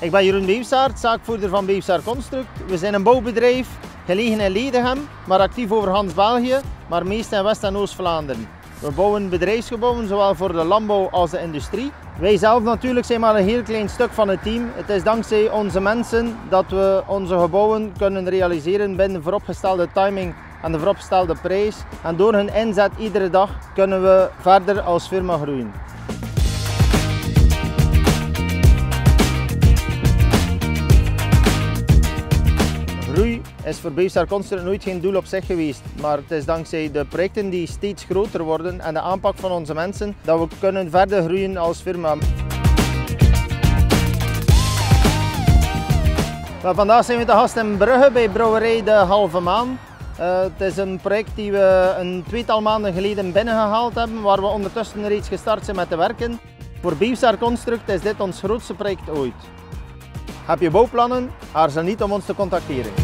Ik ben Jeroen Beefsaert, zaakvoerder van Beefsaert Construct. We zijn een bouwbedrijf, gelegen in Ledegem, maar actief over Hans België, maar meest in West- en Oost-Vlaanderen. We bouwen bedrijfsgebouwen, zowel voor de landbouw als de industrie. Wij zelf natuurlijk zijn maar een heel klein stuk van het team. Het is dankzij onze mensen dat we onze gebouwen kunnen realiseren binnen de vooropgestelde timing en de vooropgestelde prijs. En door hun inzet iedere dag kunnen we verder als firma groeien. Groei is voor Beefsaert Construct nooit geen doel op zich geweest, maar het is dankzij de projecten die steeds groter worden en de aanpak van onze mensen dat we kunnen verder groeien als firma. Vandaag zijn we te gast in Brugge bij brouwerij De Halve Maan. Het is een project die we een tweetal maanden geleden binnengehaald hebben, waar we ondertussen reeds gestart zijn met te werken. Voor Beefsaert Construct is dit ons grootste project ooit. Heb je bouwplannen? Aarzel niet om ons te contacteren.